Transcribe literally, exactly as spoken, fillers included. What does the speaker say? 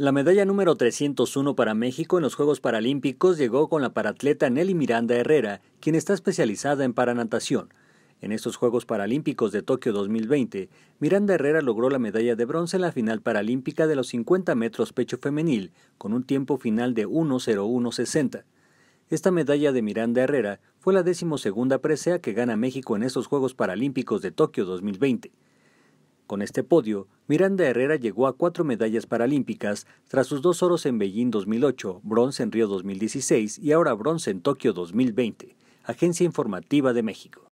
La medalla número trescientos uno para México en los Juegos Paralímpicos llegó con la paratleta Nelly Miranda Herrera, quien está especializada en paranatación. En estos Juegos Paralímpicos de Tokio dos mil veinte, Miranda Herrera logró la medalla de bronce en la final paralímpica de los cincuenta metros pecho femenil, con un tiempo final de uno cero uno sesenta. Esta medalla de Miranda Herrera fue la decimosegunda presea que gana México en estos Juegos Paralímpicos de Tokio dos mil veinte. Con este podio, Miranda Herrera llegó a cuatro medallas paralímpicas tras sus dos oros en Beijing dos mil ocho, bronce en Río dos mil dieciséis y ahora bronce en Tokio dos mil veinte. Agencia Informativa de México.